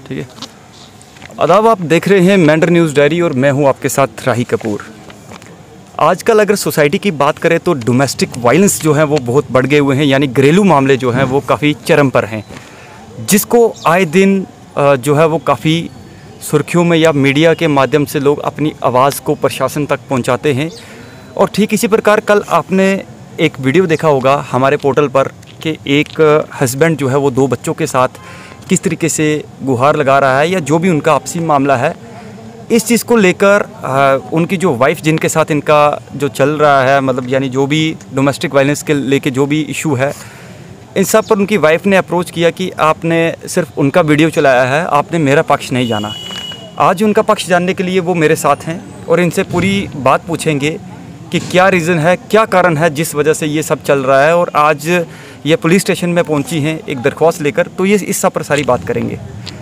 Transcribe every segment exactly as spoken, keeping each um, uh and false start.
ठीक है। आदाब, आप देख रहे हैं मेंढर न्यूज़ डायरी और मैं हूं आपके साथ राही कपूर। आजकल अगर सोसाइटी की बात करें तो डोमेस्टिक वायलेंस जो है वो बहुत बढ़ गए हुए हैं, यानी घरेलू मामले जो हैं वो काफ़ी चरम पर हैं, जिसको आए दिन जो है वो काफ़ी सुर्खियों में या मीडिया के माध्यम से लोग अपनी आवाज़ को प्रशासन तक पहुंचाते हैं। और ठीक इसी प्रकार कल आपने एक वीडियो देखा होगा हमारे पोर्टल पर कि एक हस्बैंड जो है वो दो बच्चों के साथ किस तरीके से गुहार लगा रहा है या जो भी उनका आपसी मामला है, इस चीज़ को लेकर उनकी जो वाइफ जिनके साथ इनका जो चल रहा है, मतलब यानी जो भी डोमेस्टिक वायलेंस के लेके जो भी इशू है, इन सब पर उनकी वाइफ ने अप्रोच किया कि आपने सिर्फ उनका वीडियो चलाया है, आपने मेरा पक्ष नहीं जाना। आज उनका पक्ष जानने के लिए वो मेरे साथ हैं और इनसे पूरी बात पूछेंगे कि क्या रीज़न है, क्या कारण है जिस वजह से ये सब चल रहा है। और आज ये पुलिस स्टेशन में पहुंची हैं एक दरख्वास्त लेकर, तो ये इस सब पर सारी बात करेंगे।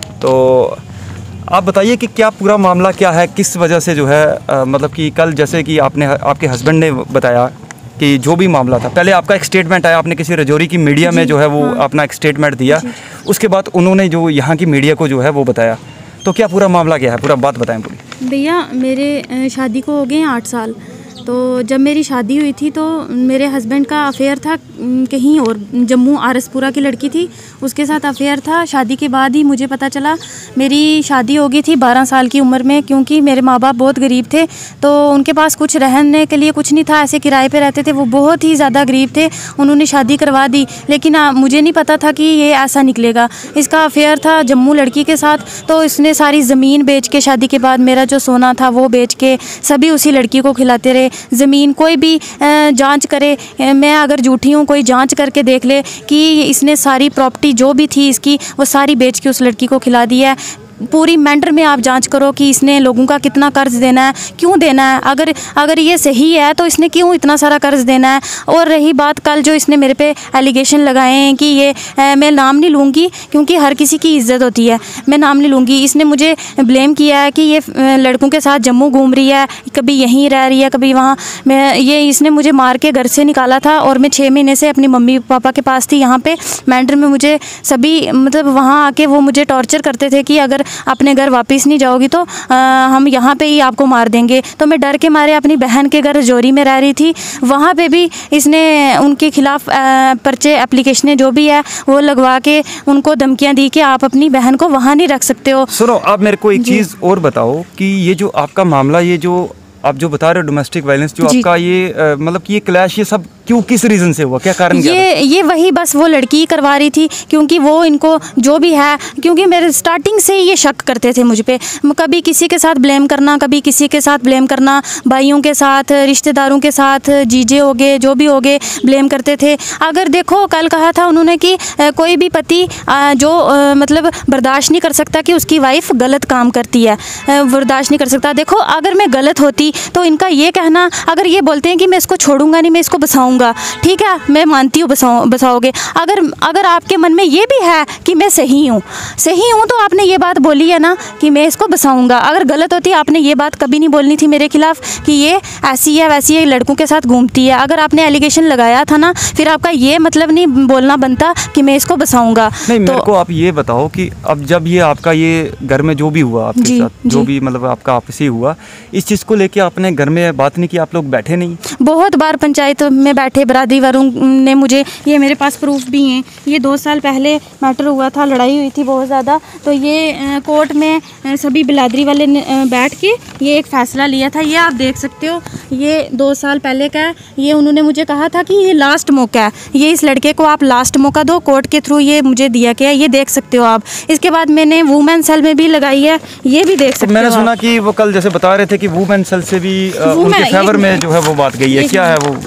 तो आप बताइए कि क्या पूरा मामला क्या है, किस वजह से जो है आ, मतलब कि कल जैसे कि आपने आपके हस्बैंड ने बताया कि जो भी मामला था, पहले आपका एक स्टेटमेंट आया, आपने किसी रजौरी की मीडिया में जो है वो हाँ। अपना एक स्टेटमेंट दिया, उसके बाद उन्होंने जो यहाँ की मीडिया को जो है वो बताया। तो क्या पूरा मामला क्या है, पूरा बात बताएं पूरी। भैया, मेरे शादी को हो गए आठ साल। तो जब मेरी शादी हुई थी तो मेरे हस्बैंड का अफेयर था कहीं और, जम्मू आरसपुरा की लड़की थी, उसके साथ अफेयर था। शादी के बाद ही मुझे पता चला, मेरी शादी हो गई थी बारह साल की उम्र में, क्योंकि मेरे माँ बाप बहुत गरीब थे, तो उनके पास कुछ रहने के लिए कुछ नहीं था, ऐसे किराए पे रहते थे, वो बहुत ही ज़्यादा गरीब थे। उन्होंने शादी करवा दी, लेकिन आ, मुझे नहीं पता था कि ये ऐसा निकलेगा। इसका अफेयर था जम्मू लड़की के साथ, तो इसने सारी ज़मीन बेच के, शादी के बाद मेरा जो सोना था वो बेच के सभी उसी लड़की को खिलाते रहे। ज़मीन कोई भी जांच करे, मैं अगर झूठी हूँ कोई जांच करके देख ले कि इसने सारी प्रॉपर्टी जो भी थी इसकी वो सारी बेच के उस लड़की को खिला दी है। पूरी मेंढर में आप जांच करो कि इसने लोगों का कितना कर्ज देना है, क्यों देना है। अगर अगर ये सही है तो इसने क्यों इतना सारा कर्ज देना है। और रही बात कल जो इसने मेरे पे एलिगेशन लगाए हैं कि ये ए, मैं नाम नहीं लूँगी क्योंकि हर किसी की इज्जत होती है, मैं नाम नहीं लूँगी। इसने मुझे ब्लेम किया है कि ये लड़कों के साथ जम्मू घूम रही है, कभी यहीं रह रही है, कभी वहाँ। मैं ये इसने मुझे मार के घर से निकाला था और मैं छः महीने से अपनी मम्मी पापा के पास थी यहाँ पे मेंढर में। मुझे सभी मतलब वहाँ आके वो मुझे टॉर्चर करते थे कि अगर अपने घर वापस नहीं जाओगी तो आ, हम यहाँ पे ही आपको मार देंगे। तो मैं डर के मारे अपनी बहन के घर रजौरी में रह रही थी, वहाँ पे भी इसने उनके खिलाफ पर्चे एप्लीकेशनें जो भी है वो लगवा के उनको धमकियाँ दी कि आप अपनी बहन को वहाँ नहीं रख सकते हो। सुनो, आप मेरे को एक चीज़ और बताओ कि ये जो आपका मामला, ये जो आप जो बता रहे हो डोमेस्टिक वायलेंस, जो आपका ये मतलब कि ये क्लैश, ये सब क्यों, किस रीज़न से हुआ, क्या कारण? ये ये वही बस वो लड़की करवा रही थी, क्योंकि वो इनको जो भी है, क्योंकि मेरे स्टार्टिंग से ये शक करते थे मुझ पे, कभी किसी के साथ ब्लेम करना, कभी किसी के साथ ब्लेम करना, भाइयों के साथ, रिश्तेदारों के साथ, जीजे हो गए, जो भी हो गए, ब्लेम करते थे। अगर देखो कल कहा था उन्होंने कि कोई भी पति जो मतलब बर्दाश्त नहीं कर सकता कि उसकी वाइफ गलत काम करती है, बर्दाश्त नहीं कर सकता। देखो अगर मैं गलत होती तो इनका ये कहना, अगर ये बोलते हैं कि मैं इसको छोड़ूंगा नहीं, मैं इसको बसाऊंगा, ठीक है, मैं मानती हूँ बसाओ बसाओगे। अगर अगर आपके मन में ये भी है कि मैं सही हूँ सही हूँ तो आपने ये बात बोली है ना कि मैं इसको बसाऊंगा। अगर गलत होती आपने ये बात कभी नहीं बोलनी थी मेरे खिलाफ कि ये ऐसी है वैसी है, लड़कों के साथ घूमती है। अगर आपने एलिगेशन लगाया था ना, फिर आपका ये मतलब नहीं बोलना बनता कि मैं इसको बसाऊंगा। नहीं, तो मेरे को आप ये बताओ कि अब जब ये आपका ये घर में जो भी हुआ आपके जी, साथ जो भी मतलब आपका आपसी हुआ, इस चीज़ को लेके आपने घर में बात नहीं की, आप लोग बैठे नहीं? बहुत बार पंचायत में बैठे, बरादरी वालों ने मुझे, ये मेरे पास प्रूफ भी हैं, ये दो साल पहले मैटर हुआ था, लड़ाई हुई थी बहुत ज़्यादा, तो ये कोर्ट में सभी बिरादरी वाले ने बैठ के ये एक फ़ैसला लिया था। ये आप देख सकते हो, ये दो साल पहले का है। ये उन्होंने मुझे कहा था कि ये लास्ट मौका है, ये इस लड़के को आप लास्ट मौका दो, कोर्ट के थ्रू ये मुझे दिया गया है, ये देख सकते हो आप। इसके बाद मैंने वुमेन सेल में भी लगाई है, ये भी देख सकते हो। मैंने सुना कि वो कल जैसे बता रहे थे कि वुमेन सेल से भी उनके फेवर में जो है वो बात गई है, क्या है वो?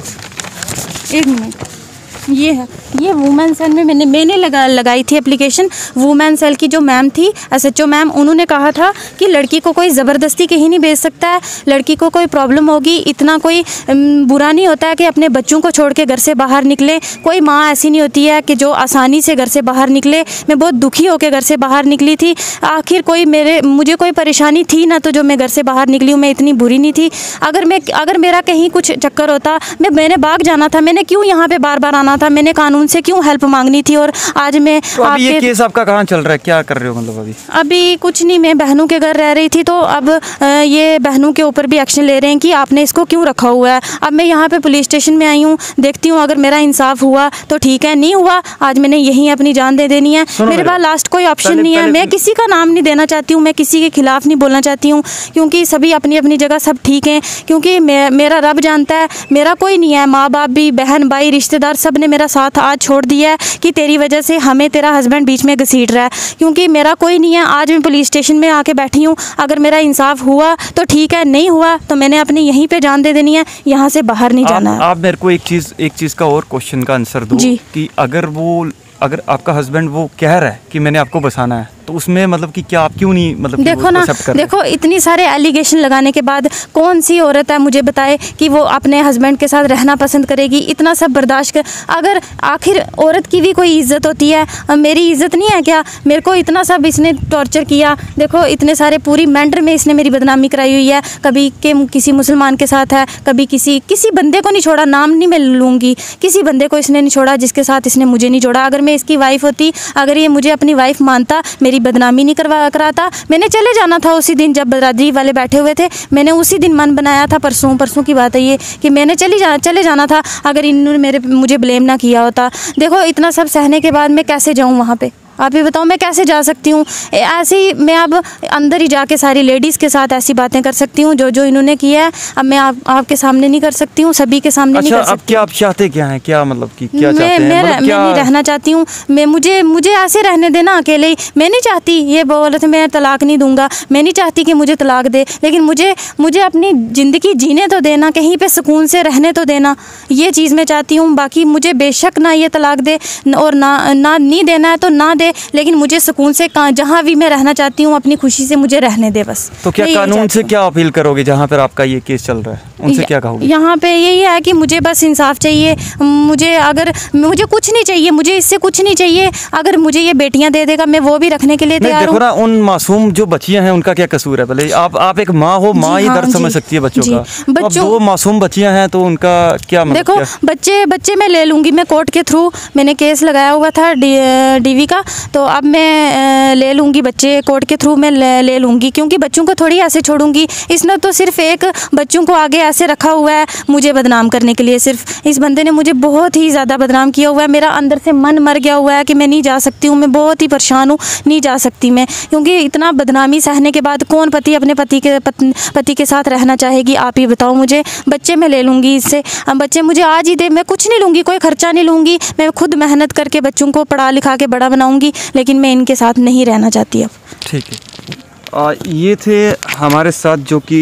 एक मिनट, ये है, ये वुमेन सेल में मैंने मैंने लगा लगाई थी एप्लीकेशन। वुमेन सेल की जो मैम थी, एसएचओ मैम, उन्होंने कहा था कि लड़की को कोई ज़बरदस्ती कहीं नहीं भेज सकता है, लड़की को कोई प्रॉब्लम होगी, इतना कोई बुरा नहीं होता है कि अपने बच्चों को छोड़ के घर से बाहर निकले। कोई माँ ऐसी नहीं होती है कि जो आसानी से घर से बाहर निकले। मैं बहुत दुखी होकर घर से बाहर निकली थी। आखिर कोई मेरे मुझे कोई परेशानी थी ना, तो जो मैं घर से बाहर निकली हूँ, मैं इतनी बुरी नहीं थी। अगर मैं अगर मेरा कहीं कुछ चक्कर होता, मैं मैंने भाग जाना था। मैंने क्यों यहाँ पर बार बार आना था, मैंने कानून से क्यों हेल्प मांगनी थी। और आज मैं तो अभी ये केस आपका कहाँ चल रहा है, क्या कर रहे हो मतलब अभी? अभी कुछ नहीं, मैं बहनों के घर रह रही थी, तो अब ये बहनों के ऊपर भी एक्शन ले रहे हैं कि आपने इसको क्यों रखा हुआ है। अब मैं यहाँ पे पुलिस स्टेशन में आई हूँ, देखती हूँ अगर मेरा इंसाफ हुआ तो ठीक है, नहीं हुआ आज मैंने यहीं अपनी जान दे देनी है। मेरे पास लास्ट कोई ऑप्शन नहीं है। मैं किसी का नाम नहीं देना चाहती हूँ, मैं किसी के खिलाफ नहीं बोलना चाहती हूँ, क्योंकि सभी अपनी अपनी जगह सब ठीक हैं। क्योंकि मे, मेरा रब जानता है, मेरा कोई नहीं है, माँ बाप भी, बहन भाई रिश्तेदार सब ने मेरा साथ आज छोड़ दिया है कि तेरी वजह से हमें तेरा हस्बैंड बीच में घसीट रहा है। क्योंकि मेरा कोई नहीं है, आज मैं पुलिस स्टेशन में आके बैठी हूँ, अगर मेरा इंसाफ हुआ तो ठीक है, नहीं हुआ तो मैंने अपनी यहीं पे जान दे देनी है, यहाँ से बाहर नहीं जाना है। आप मेरे को एक चीज़ एक चीज़ का और क्वेश्चन का आंसर दो कि अगर वो अगर आपका हस्बैंड वो कह रहा है कि मैंने आपको बसाना है, तो उसमें मतलब कि क्या आप क्यों नहीं मतलब देखो ना, देखो इतनी सारे एलिगेशन लगाने के बाद कौन सी औरत है मुझे बताए कि वो अपने हस्बैंड के साथ रहना पसंद करेगी, इतना सब बर्दाश्त कर। अगर आखिर औरत की भी कोई इज्जत होती है, मेरी इज्जत नहीं है क्या? मेरे को इतना सब इसने टॉर्चर किया, देखो इतने सारे पूरी मेंटर में इसने मेरी बदनामी कराई हुई है। कभी के किसी मुसलमान के साथ है, कभी किसी किसी बंदे को नहीं छोड़ा, नाम नहीं मैं लूँगी, किसी बंदे को इसने नहीं छोड़ा जिसके साथ इसने मुझे नहीं जोड़ा। अगर मैं इसकी वाइफ होती, अगर ये मुझे अपनी वाइफ मानता, मेरी बदनामी नहीं करवा कराता, मैंने चले जाना था उसी दिन जब बरादरी वाले बैठे हुए थे। मैंने उसी दिन मन बनाया था, परसों परसों की बात है ये, कि मैंने चली जा चले जाना था अगर इन्होंने मेरे मुझे ब्लेम ना किया होता। देखो इतना सब सहने के बाद मैं कैसे जाऊँ वहाँ पे, आप ही बताओ मैं कैसे जा सकती हूँ? ऐसे ही मैं अब अंदर ही जाके सारी लेडीज़ के साथ ऐसी बातें कर सकती हूँ जो जो इन्होंने किया है। अब मैं आप आपके सामने नहीं कर सकती हूँ, सभी के सामने अच्छा, नहीं कर सकती। अब क्या आप चाहते क्या हैं, क्या मतलब कि क्या मैं, चाहते हैं? मैं, मतलब मैं क्या? नहीं रहना चाहती हूँ मैं, मुझे मुझे ऐसे रहने देना अकेले ही। मैं नहीं चाहती, ये बोल रहे थे मैं तलाक नहीं दूंगा, मैं नहीं चाहती कि मुझे तलाक दे, लेकिन मुझे मुझे अपनी ज़िंदगी जीने तो देना, कहीं पे सुकून से रहने तो देना, ये चीज़ मैं चाहती हूँ। बाकी मुझे बेशक ना ये तलाक दे और ना ना नहीं देना है तो ना दे, लेकिन मुझे सुकून से जहाँ भी मैं रहना चाहती हूँ अपनी खुशी से मुझे रहने दे बस। तो क्या कानून से क्या अपील करोगे जहाँ पर आपका ये केस चल रहा है, उनसे क्या कहोगे? यहाँ पे यही है कि मुझे बस इंसाफ चाहिए। मुझे अगर मुझे कुछ नहीं चाहिए, मुझे इससे कुछ नहीं चाहिए। अगर मुझे ये बेटियाँ दे देगा मैं वो भी रखने के लिए तैयार हूँ। देखो ना, उन मासूम जो बच्चियाँ हैं उनका क्या कसूर है? भले आप आप एक माँ हो, माँ ही दर्द समझ सकती है बच्चों का। बच्चों दो मासूम बच्चियाँ हैं तो उनका क्या मतलब? देखो बच्चे बच्चे मैं ले लूँगी, मैं कोर्ट के थ्रू मैंने केस लगाया हुआ था डीवी का, तो अब मैं ले लूँगी बच्चे कोर्ट के थ्रू मैं ले, ले लूँगी, क्योंकि बच्चों को थोड़ी ऐसे छोड़ूंगी। इसने तो सिर्फ एक बच्चों को आगे ऐसे रखा हुआ है मुझे बदनाम करने के लिए। सिर्फ इस बंदे ने मुझे बहुत ही ज़्यादा बदनाम किया हुआ है। मेरा अंदर से मन मर गया हुआ है कि मैं नहीं जा सकती हूँ, मैं बहुत ही परेशान हूँ, नहीं जा सकती मैं, क्योंकि इतना बदनामी सहने के बाद कौन पति अपने पति के पति के साथ रहना चाहेगी? आप ही बताओ मुझे। बच्चे मैं ले लूँगी इससे, बच्चे मुझे आज ही दे, मैं कुछ नहीं लूँगी, कोई खर्चा नहीं लूँगी, मैं खुद मेहनत करके बच्चों को पढ़ा लिखा के बड़ा बनाऊँगी, लेकिन मैं इनके साथ नहीं रहना चाहती अब। ठीक है, आ, ये थे हमारे साथ जो कि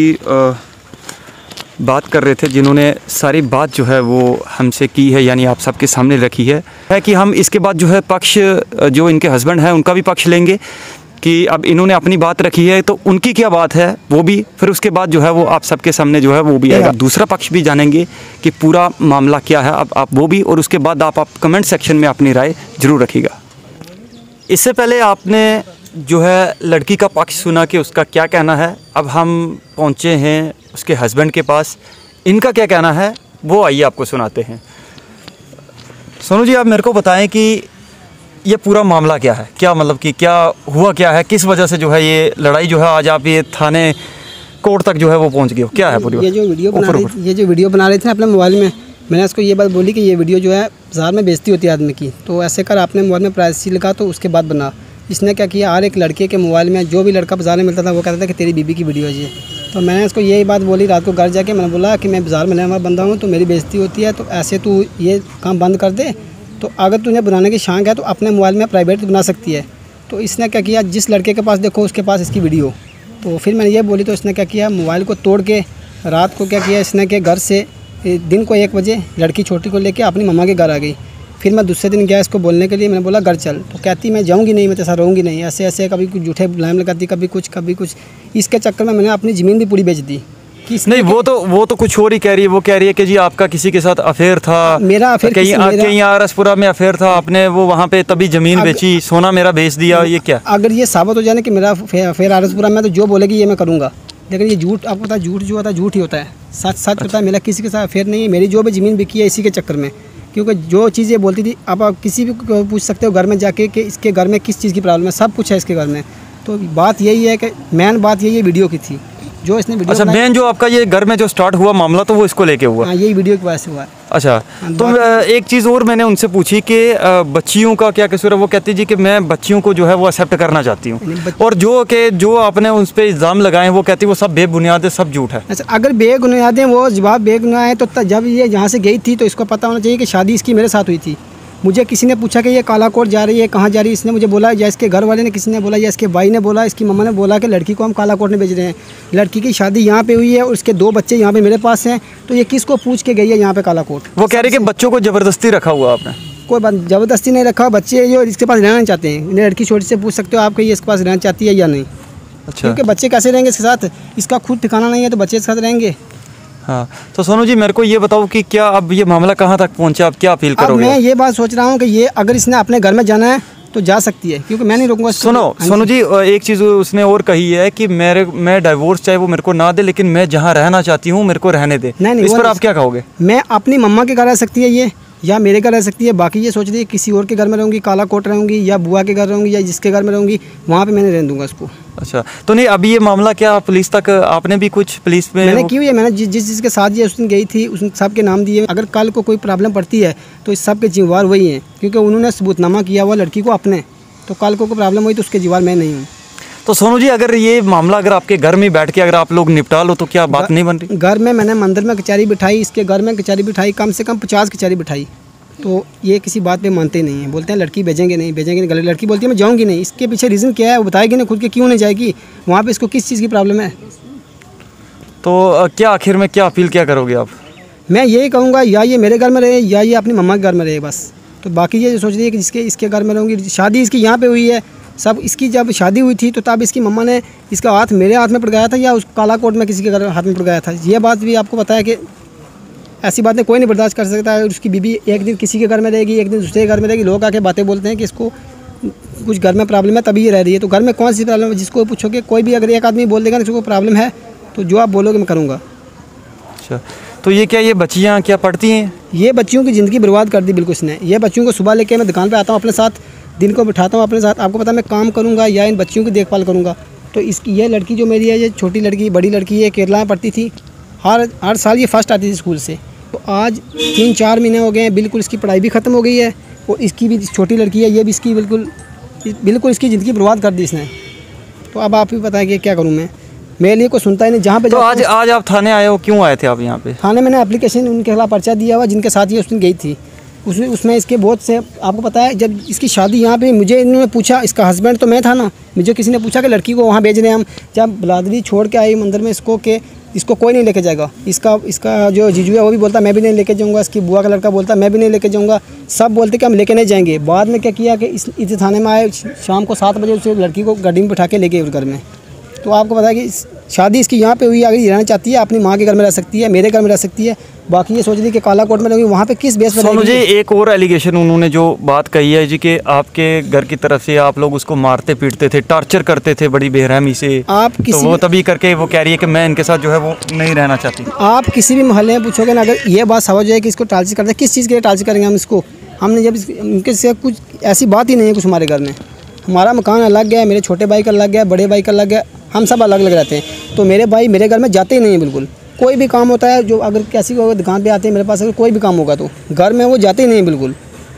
बात कर रहे थे, जिन्होंने सारी बात जो है वो हमसे की है, यानी आप सबके सामने रखी है है कि हम इसके बाद जो है पक्ष जो इनके हस्बैंड हैं उनका भी पक्ष लेंगे कि अब इन्होंने अपनी बात रखी है तो उनकी क्या बात है वो भी, फिर उसके बाद जो है वो आप सबके सामने जो है वो भी आएगा। दूसरा पक्ष भी जानेंगे कि पूरा मामला क्या है, अब आप वो भी, और उसके बाद आप, आप कमेंट सेक्शन में अपनी राय ज़रूर रखिएगा। इससे पहले आपने जो है लड़की का पक्ष सुना कि उसका क्या कहना है, अब हम पहुंचे हैं उसके हस्बैंड के पास, इनका क्या कहना है वो आइए आपको सुनाते हैं। सोनू जी, आप मेरे को बताएं कि ये पूरा मामला क्या है, क्या मतलब कि क्या हुआ, क्या है, किस वजह से जो है ये लड़ाई जो है आज आप ये थाने कोर्ट तक जो है वो पहुंच गए हो, क्या है पूरी? ये जो वीडियो बना रही ये जो वीडियो बना रहे थे अपने मोबाइल में, मैंने उसको ये बात बोली कि ये वीडियो जो है बाजार में बेइज्जती होती है आदमी की, तो ऐसे कर आपने मोबाइल में प्राइवेसी लगा तो उसके बाद बना। इसने क्या किया, हर एक लड़के के मोबाइल में जो भी लड़का बाजार में मिलता था वो कहता था कि तेरी बीबी की वीडियो है ये। तो मैंने उसको यही बात बोली रात को घर जाके, मैंने बोला कि मैं बाजार में रहने वाला बंदा हूँ तो मेरी बेइज्जती होती है, तो ऐसे तू ये काम बंद कर दे, तो अगर तुझे बनाने की शांक है तो अपने मोबाइल में प्राइवेट बना सकती है। तो इसने क्या किया, जिस लड़के के पास देखो उसके पास इसकी वीडियो। तो फिर मैंने ये बोली तो इसने क्या किया, मोबाइल को तोड़ के रात को क्या किया इसने कि घर से दिन को एक बजे लड़की छोटी को लेके अपनी मम्मा के घर आ गई। फिर मैं दूसरे दिन गया इसको बोलने के लिए, मैंने बोला घर चल, तो कहती मैं जाऊंगी नहीं, मैं तो ऐसा रहूँगी नहीं, ऐसे ऐसे कभी कुछ झूठे ब्लेम लगाती, कभी कुछ कभी कुछ। इसके चक्कर में मैंने अपनी ज़मीन भी पूरी बेच दी। नहीं, वो तो वो तो कुछ और ही कह रही है, वो कह रही है कि जी आपका किसी के साथ अफेयर था, मेरा अफेयर कहीं कहीं आरसपुरा में अफेयर था, आपने वो वहाँ पे तभी ज़मीन बेची, सोना मेरा बेच दिया, ये क्या? अगर ये साबित हो जाए कि मेरा अफेयर आरसपुरा में, तो जो बोलेगी ये मैं करूँगा, लेकिन ये झूठ, आपको पता है झूठ जो होता है झूठ ही होता है, सच सच होता है। मेरा किसी के साथ अफेयर नहीं है, मेरी जो भी ज़मीन बिकी है इसी के चक्कर में, क्योंकि जो चीज़ ये बोलती थी, अब आप किसी भी को पूछ सकते हो घर में जाके कि इसके घर में किस चीज़ की प्रॉब्लम है, सब कुछ है इसके घर में। तो बात यही है कि मेन बात यही है वीडियो की थी जो इसने वीडियो। अच्छा, मेन जो आपका ये घर में जो स्टार्ट हुआ मामला तो वो इसको लेके हुआ? हाँ, यही वीडियो की वजह से हुआ है। अच्छा, तो एक चीज़ और मैंने उनसे पूछी कि बच्चियों का क्या कसूर है। वो कहती जी कि मैं बच्चियों को जो है वो एक्सेप्ट करना चाहती हूँ, और जो कि जो आपने उन पर इल्ज़ाम लगाए वो कहती वो सब बेबुनियाद है, सब झूठ है। अच्छा, अगर बेबुनियाद है वो जवाब बेबुनियाद है तो जब ये यहाँ से गई थी तो इसको पता होना चाहिए कि शादी इसकी मेरे साथ हुई थी। मुझे किसी ने पूछा कि ये काला कोट जा रही है, कहाँ जा रही है, इसने मुझे बोला, या इसके घर वाले ने किसी ने बोला, या इसके भाई ने बोला, इसकी मम्मा ने बोला कि लड़की को हम काला कोट में भेज रहे हैं। लड़की की शादी यहाँ पे हुई है और उसके दो बच्चे यहाँ पे मेरे पास हैं, तो ये किसको पूछ के गई है यहाँ पे काला कोट? वो कह रही कि बच्चों को ज़बरदस्ती रखा हुआ आपने? कोई बात ज़बरदस्ती नहीं रखा, बच्चे जो इसके पास रहना चाहते हैं। लड़की छोटी से पूछ सकते हो आप कि ये इसके पास रहना चाहती है या नहीं। अच्छा, क्योंकि बच्चे कैसे रहेंगे इसके साथ, इसका खुद ठिकाना नहीं है तो बच्चे इसके साथ रहेंगे। हाँ, तो सोनू जी मेरे को ये बताओ कि क्या अब ये मामला कहाँ तक पहुँचा, आप क्या अपील करोगे? अब मैं ये बात सोच रहा हूँ कि ये अगर इसने अपने घर में जाना है तो जा सकती है, क्योंकि मैं नहीं रोकूंगा। सुनो सोनू जी, एक चीज़ उसने और कही है कि मेरे मैं डाइवोर्स चाहे वो मेरे को ना दे, लेकिन मैं जहाँ रहना चाहती हूँ मेरे को रहने दे। नहीं, नहीं, इस पर आप क्या कहोगे? मैं अपनी मम्मा के घर रह सकती है ये, या मेरे घर रह सकती है। बाकी ये सोच रही है किसी और के घर में रहूँगी, काला कोट रहूँगी, या बुआ के घर रहूँगी, या जिसके घर में रहूँगी वहाँ पे मैंने रहने दूंगा उसको। अच्छा, तो नहीं अभी ये मामला क्या पुलिस तक आपने भी कुछ पुलिस में? मैंने की हुई है, मैंने जिस जिस जिसके साथ ये उस दिन गई थी उस सब के नाम दिए। अगर कल को कोई प्रॉब्लम पड़ती है तो इस सब के जिम्मेवार वही हैं, क्योंकि उन्होंने सबूतनामा किया हुआ लड़की को अपने, तो कल को कोई प्रॉब्लम हुई तो उसके जिम्मेवार मैं नहीं हूँ। तो सोनू जी अगर ये मामला अगर आपके घर में बैठ के अगर आप लोग निपटा लो तो क्या बात नहीं बन रही? घर में मैंने मंदिर में कचहरी बिठाई, इसके घर में कचहरी बिठाई, कम से कम पचास कचहरी बिठाई, तो ये किसी बात पे मानते नहीं हैं। बोलते हैं लड़की भेजेंगे नहीं, भेजेंगे नहीं। लड़की बोलती है मैं जाऊँगी नहीं। इसके पीछे रीज़न क्या है वो बताएगी ना खुद के, क्यों नहीं जाएगी वहाँ पे, इसको किस चीज़ की प्रॉब्लम है। तो क्या आखिर में क्या अपील क्या करोगे आप? मैं यही कहूँगा या ये मेरे घर में रहे या ये अपनी मम्मा के घर में रहे बस। तो बाकी ये सोच रही है कि जिसके इसके घर में रहूँगी, शादी इसकी यहाँ पे हुई है सब। इसकी जब शादी हुई थी तो तब इसकी मम्मा ने इसका हाथ मेरे हाथ में पकड़ाया था या उस काला कोट में किसी के घर हाथ में पकड़ाया था। ये बात भी आपको पता है कि ऐसी बातें कोई नहीं बर्दाश्त कर सकता है। उसकी बीबी एक दिन किसी के घर में रहेगी, एक दिन दूसरे के घर में रहेगी। लोग आके बातें बोलते हैं कि इसको कुछ घर में प्रॉब्लम है तभी ये रह रही है। तो घर में कौन सी प्रॉब्लम है? जिसको पूछोगे कोई भी अगर एक आदमी बोल देगा ना इसको प्रॉब्लम है तो जो आप बोलोगे मैं करूँगा। अच्छा, तो ये क्या ये बच्चियाँ क्या पढ़ती हैं? ये बच्चियों की ज़िंदगी बर्बाद कर दी बिल्कुल इसने। ये बच्चियों को सुबह लेके मैं दुकान पे आता हूँ अपने साथ, दिन को बिठाता हूँ अपने साथ। आपको पता है मैं काम करूँगा या इन बच्चियों की देखभाल करूँगा। तो इसकी ये लड़की जो मेरी है, ये छोटी लड़की, बड़ी लड़की है, केरला में पढ़ती थी। हर हर साल ये फर्स्ट आती थी स्कूल से। तो आज तीन चार महीने हो गए हैं, बिल्कुल इसकी पढ़ाई भी ख़त्म हो गई है और इसकी भी छोटी लड़की है, ये भी इसकी बिल्कुल बिल्कुल इसकी ज़िंदगी बर्बाद कर दी इसने। तो अब आप ही बताएं कि क्या करूँ मैं, मेरे लिए कोई सुनता ही नहीं। जहाँ पे तो आज आज आप थाने आए हो, क्यों आए थे आप यहाँ पे? थाने मैंने एप्लीकेशन उनके खिलाफ पर्चा दिया हुआ जिनके साथ ये उस दिन गई थी। उसमें उसमें इसके बहुत से, आपको पता है जब इसकी शादी यहाँ पे, मुझे इन्होंने पूछा, इसका हस्बैंड तो मैं था ना, मुझे किसी ने पूछा कि लड़की को वहाँ भेज रहे हैं हम। जब बिलादरी छोड़ के आई मंदिर में इसको कि इसको कोई नहीं लेके जाएगा, इसका इसका जो जीजू है वो भी बोलता मैं भी नहीं लेके जाऊँगा, इसकी बुआ का लड़का बोलता मैं भी नहीं लेके जाऊँगा, सब बोलते कि हम लेके नहीं जाएंगे। बाद में क्या किया कि इस इस थाने में आए, शाम को सात बजे उसे लड़की को गाड़ी में बिठा के ले गए उस घर में। तो आपको पता है कि शादी इसकी यहाँ पे हुई, अगर ये रहना चाहती है अपनी माँ के घर में रह सकती है, मेरे घर में रह सकती है। बाकी ये सोच रही कि काला कोट में रहेंगी, वहाँ पे किस बेस पर? सोनू जी एक और एलिगेशन उन्होंने जो बात कही है जी कि आपके घर की तरफ से आप लोग उसको मारते पीटते थे, टार्चर करते थे बड़ी बेरहमी से। आप किसी तो वो तभी करके वो कह रही है कि मैं इनके साथ जो है वो नहीं रहना चाहती। आप किसी भी मोहल्ले में पूछोगे ना, अगर ये बात समझ जाए कि इसको टार्चर करते हैं, किस चीज़ के लिए टार्चर करेंगे हम इसको? हमने जब उनके से कुछ ऐसी बात ही नहीं है कुछ हमारे घर में। हमारा मकान अलग है, मेरे छोटे भाई का अलग है, बड़े भाई का अलग है, हम सब अलग अलग रहते हैं। तो मेरे भाई मेरे घर में जाते ही नहीं है बिल्कुल। कोई भी काम होता है, जो अगर कैसी को दुकान पे आते हैं मेरे पास, अगर कोई भी काम होगा तो घर में वो जाते ही नहीं बिल्कुल।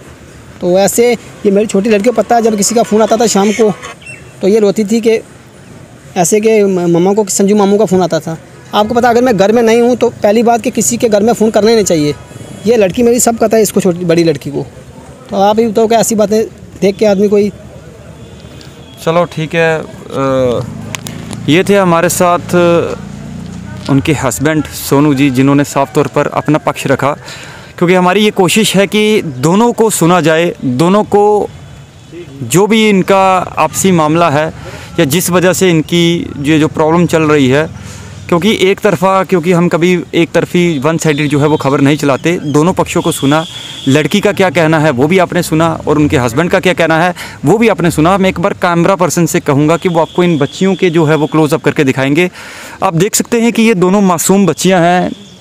तो ऐसे ये मेरी छोटी लड़की को पता है, जब किसी का फ़ोन आता था शाम को तो ये रोती थी कि ऐसे कि मम्मा को संजू मामू का फ़ोन आता था। आपको पता अगर मैं घर में नहीं हूँ तो पहली बात कि किसी के घर में फ़ोन करना ही नहीं चाहिए। ये लड़की मेरी सब पता है इसको, छोटी बड़ी लड़की को। तो आप ही बताओ कि ऐसी बातें देख के आदमी कोई। चलो ठीक है, आ, ये थे हमारे साथ उनके हस्बैंड सोनू जी, जिन्होंने साफ तौर पर अपना पक्ष रखा, क्योंकि हमारी ये कोशिश है कि दोनों को सुना जाए, दोनों को जो भी इनका आपसी मामला है या जिस वजह से इनकी ये जो प्रॉब्लम चल रही है, क्योंकि एक तरफ़ा क्योंकि हम कभी एक तरफ़ी वन साइडेड जो है वो खबर नहीं चलाते। दोनों पक्षों को सुना, लड़की का क्या कहना है वो भी आपने सुना और उनके हस्बैंड का क्या कहना है वो भी आपने सुना। मैं एक बार कैमरा पर्सन से कहूँगा कि वो आपको इन बच्चियों के जो है वो क्लोज़अप करके दिखाएंगे। आप देख सकते हैं कि ये दोनों मासूम बच्चियाँ हैं,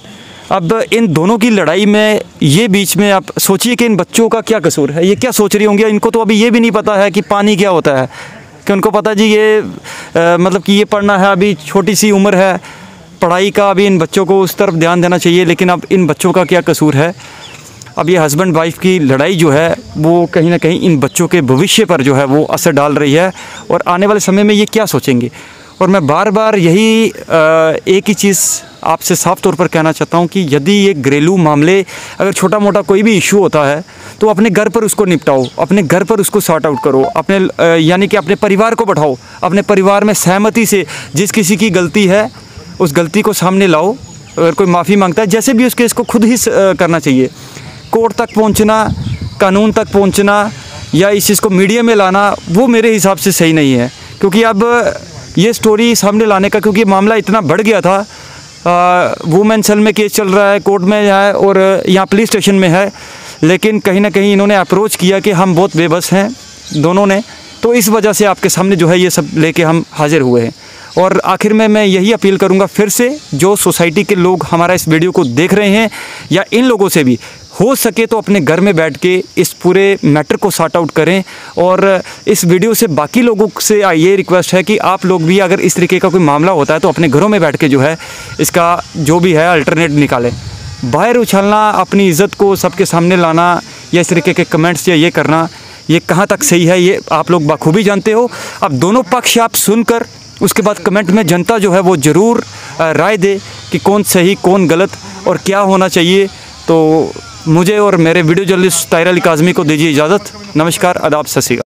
अब इन दोनों की लड़ाई में ये बीच में आप सोचिए कि इन बच्चों का क्या कसूर है, ये क्या सोच रही होंगी। इनको तो अभी ये भी नहीं पता है कि पानी क्या होता है, कि उनको पता जी ये आ, मतलब कि ये पढ़ना है, अभी छोटी सी उम्र है पढ़ाई का, अभी इन बच्चों को उस तरफ ध्यान देना चाहिए। लेकिन अब इन बच्चों का क्या कसूर है। अब ये हस्बैंड वाइफ की लड़ाई जो है वो कहीं ना कहीं इन बच्चों के भविष्य पर जो है वो असर डाल रही है, और आने वाले समय में ये क्या सोचेंगे। और मैं बार बार यही एक ही चीज़ आपसे साफ तौर पर कहना चाहता हूँ कि यदि ये घरेलू मामले, अगर छोटा मोटा कोई भी इशू होता है तो अपने घर पर उसको निपटाओ, अपने घर पर उसको सॉर्ट आउट करो, अपने यानी कि अपने परिवार को बैठाओ, अपने परिवार में सहमति से जिस किसी की गलती है उस गलती को सामने लाओ। अगर कोई माफ़ी मांगता है, जैसे भी उसके इसको खुद ही करना चाहिए। कोर्ट तक पहुंचना, कानून तक पहुंचना या इस चीज़ को मीडिया में लाना, वो मेरे हिसाब से सही नहीं है। क्योंकि अब ये स्टोरी सामने लाने का, क्योंकि मामला इतना बढ़ गया था, वुमेन सेल में केस चल रहा है, कोर्ट में है और यहाँ पुलिस स्टेशन में है, लेकिन कहीं ना कहीं इन्होंने अप्रोच किया कि हम बहुत बेबस हैं दोनों ने, तो इस वजह से आपके सामने जो है ये सब लेके हम हाजिर हुए हैं। और आखिर में मैं यही अपील करूंगा फिर से, जो सोसाइटी के लोग हमारा इस वीडियो को देख रहे हैं या इन लोगों से भी हो सके तो अपने घर में बैठ के इस पूरे मैटर को सॉर्ट आउट करें। और इस वीडियो से बाकी लोगों से ये रिक्वेस्ट है कि आप लोग भी अगर इस तरीके का कोई मामला होता है तो अपने घरों में बैठ के जो है इसका जो भी है अल्टरनेट निकालें। बाहर उछलना, अपनी इज़्ज़त को सबके सामने लाना या इस तरीके के कमेंट्स या ये करना, ये कहाँ तक सही है ये आप लोग बखूबी जानते हो। अब दोनों पक्ष आप सुनकर उसके बाद कमेंट में जनता जो है वो ज़रूर राय दे कि कौन सही कौन गलत और क्या होना चाहिए। तो मुझे और मेरे वीडियो जर्नलिस्ट ताहिर अली काज़मी को दीजिए इजाज़त। नमस्कार, आदाब, सत श्री अकाल।